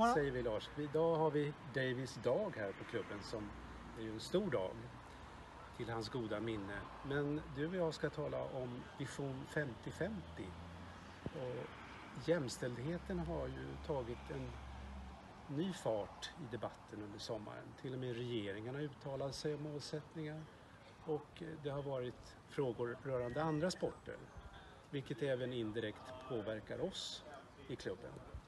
morgon. Säger vi Lars. Idag har vi Davies dag här på klubben som är ju en stor dag till hans goda minne. Men du och jag ska tala om Vision 50-50. Och jämställdheten har ju tagit en ny fart i debatten under sommaren. Till och med regeringen har uttalat sig om målsättningar. Och det har varit frågor rörande andra sporter. Vilket även indirekt påverkar oss i klubben.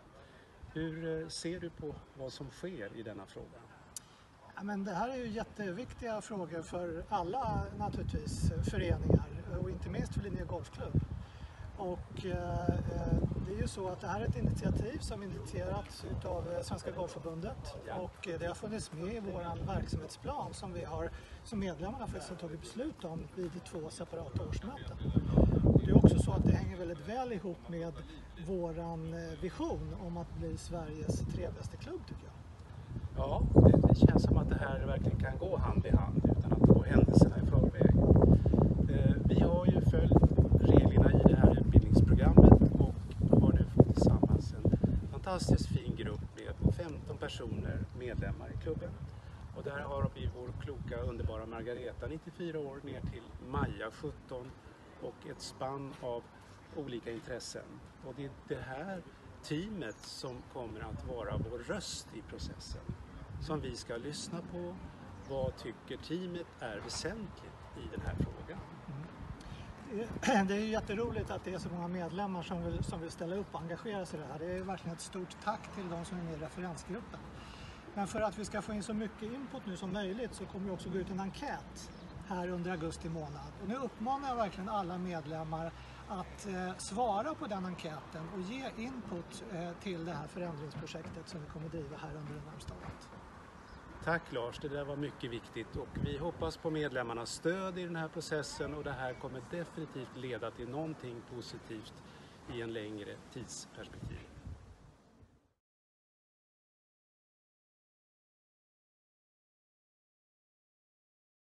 Hur ser du på vad som sker i denna fråga? Ja, men det här är ju jätteviktiga frågor för alla naturligtvis föreningar och inte minst för Lidingö Golfklubb. Och det är ju så att det här är ett initiativ som initierats av Svenska Golfförbundet och det har funnits med i vår verksamhetsplan som vi har som medlemmarna faktiskt har tagit beslut om vid 2 separata årsmöten. Och det är också så att det hänger väldigt väl ihop med våran vision om att bli Sveriges trevligaste klubb tycker jag. Ja, det känns som att det här verkligen kan gå hand i hand utan att gå händelserna i förväg. Vi har ju följt reglerna i det här utbildningsprogrammet och har nu fått tillsammans en fantastiskt fin grupp med 15 personer medlemmar i klubben. Och där har vi vår kloka, underbara Margareta, 94 år, ner till Maja, 17 och ett spann av olika intressen. Och det är det här teamet som kommer att vara vår röst i processen. Som vi ska lyssna på. Vad tycker teamet är väsentligt i den här frågan? Det är ju jätteroligt att det är så många medlemmar som vill ställa upp och engagera sig i det här. Det är verkligen ett stort tack till de som är med i referensgruppen. Men för att vi ska få in så mycket input nu som möjligt så kommer vi också gå ut en enkät här under augusti månad. Och nu uppmanar jag verkligen alla medlemmar att svara på den enkäten och ge input till det här förändringsprojektet som vi kommer driva här under det närmaste året. Tack Lars, det där var mycket viktigt och vi hoppas på medlemmarnas stöd i den här processen och det här kommer definitivt leda till någonting positivt i en längre tidsperspektiv.